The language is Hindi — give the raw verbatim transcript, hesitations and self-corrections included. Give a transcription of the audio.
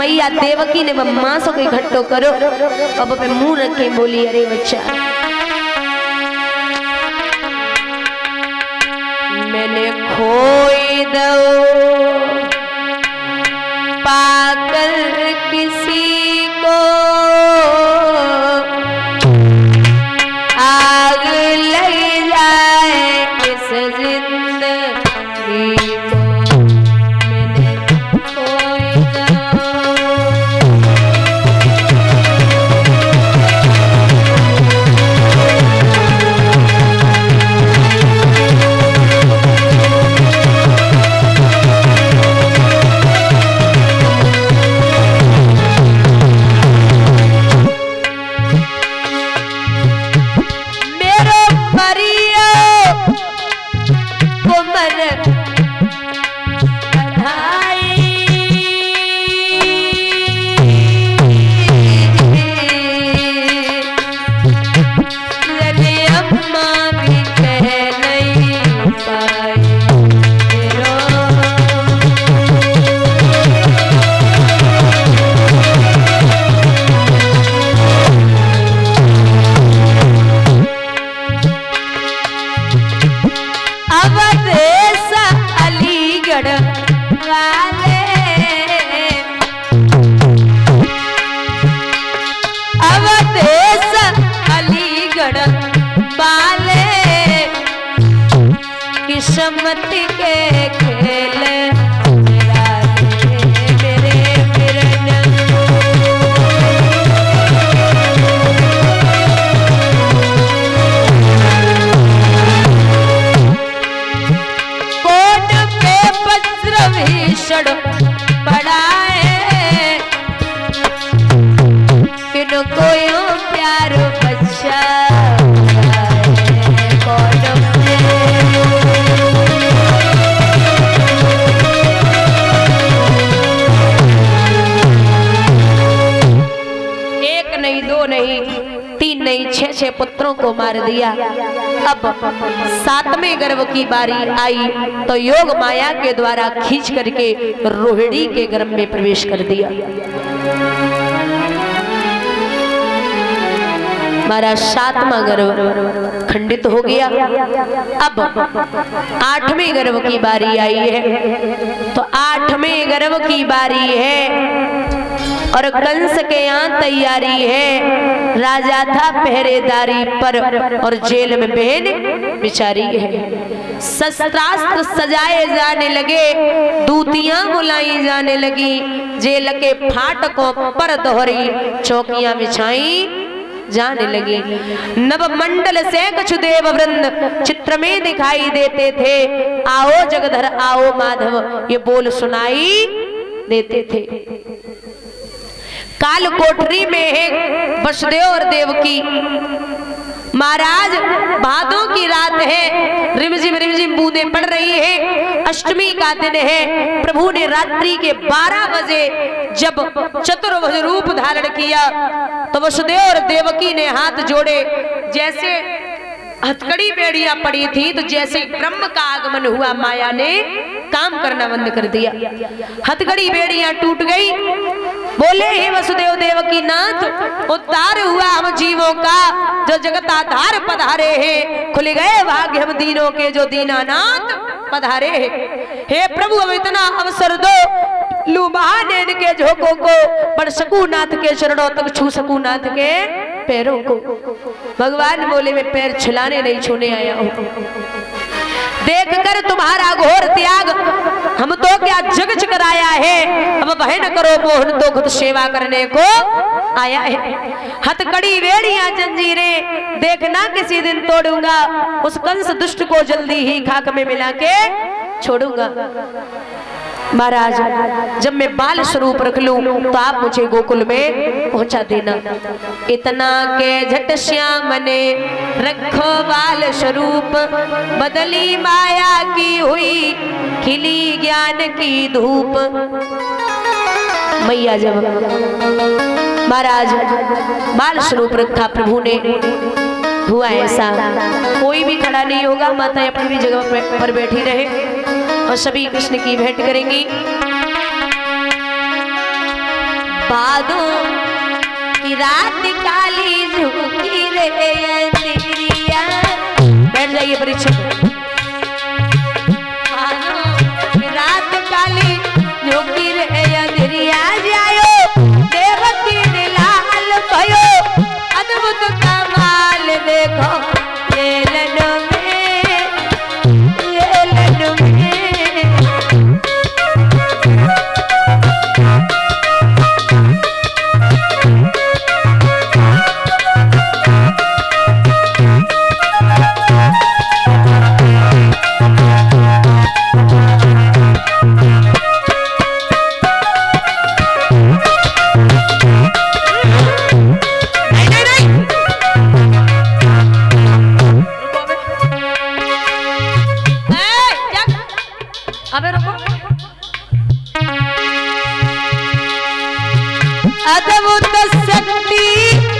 मैया देवकी ने मांस को इकट्ठो करो, अब पे मुंह रखे बोली अरे बच्चा मैंने खोई दो पाकर किसी को आग लग जाए इस जिंदगी को मैंने खोई दो। किस्मत के खेल मेरे मिलन कोट पे पत्र भीषण पड़ा है इनको यूं प्यार बच्चा तीन नहीं छह छह पुत्रों को मार दिया। अब सातवें गर्भ की बारी आई तो योग माया के द्वारा खींच करके रोहिणी के गर्भ में प्रवेश कर दिया। हमारा सातवां गर्भ खंडित हो गया। अब आठवें गर्भ की बारी आई है तो आठवें गर्भ की बारी है और कंस के यहाँ तैयारी है। राजा था पहरेदारी पर और जेल में बहन बिचारी है। शस्त्रास्त्र सजाए जाने लगे, दूतियां बुलाई जाने लगी, जेल के फाटकों पर दोहरी चौकियां बिछाई जाने लगी। नव मंडल से कछु देव वृंद चित्र में दिखाई देते थे। आओ जगधर आओ माधव ये बोल सुनाई देते थे। काल कोठरी में है वसुदेव और देवकी महाराज। भादों की रात है, रिमझिम रिमझिम बूंदें पड़ रही है। अष्टमी का दिन है। प्रभु ने रात्रि के बारह बजे जब चतुर्भुज रूप धारण किया तो वसुदेव और देवकी ने हाथ जोड़े। जैसे हथकड़ी बेड़ियां पड़ी थी तो जैसे ब्रह्म का आगमन हुआ माया ने काम करना बंद कर दिया। हथकड़ी बेड़ियां टूट गई। बोले हे वसुदेव देवकी नाथ उद्धार हुआ हम जीवों का जो जगत आधार पधारे हैं। खुल गए भाग्य हम दीनों के जो दीनानाथ पधारे हैं। हे प्रभु अब इतना अवसर दो लू बहाने इनके झोंकों को पर सकू नाथ के चरणों तक छू सकू नाथ के पैरों को। भगवान बोले मैं पैर छुलाने नहीं छूने आया हूं। देखकर तुम्हारा घोर त्याग हम तो क्या जग कराया है। अब भय न करो मोहन तो खुद सेवा करने को आया है। हथकड़ी वेड़ियां जंजीरें देखना किसी दिन तोड़ूंगा। उस कंस दुष्ट को जल्दी ही खाक में मिला के छोड़ूंगा। महाराज जब मैं बाल स्वरूप रख लूं तो आप मुझे गोकुल में पहुंचा देना। इतना के झट श्याम ने रखो बाल स्वरूप बदली माया की हुई खिली ज्ञान की धूप। मैया जब महाराज बाल स्वरूप रखा प्रभु ने हुआ ऐसा कोई भी खड़ा नहीं होगा। माता अपनी भी जगह पर बैठी रहे और सभी कृष्ण की भेंट करेंगी। भादों की रात काली झुकी रे अंधेरिया। बैठ जाइए परीक्षक। रात काली झुकी रे अंधेरिया जायो देवकी ने लाल भयो अद्भुत कमाल देखो ये लड्डू में ये लड्डू में। अद्भुत शक्ति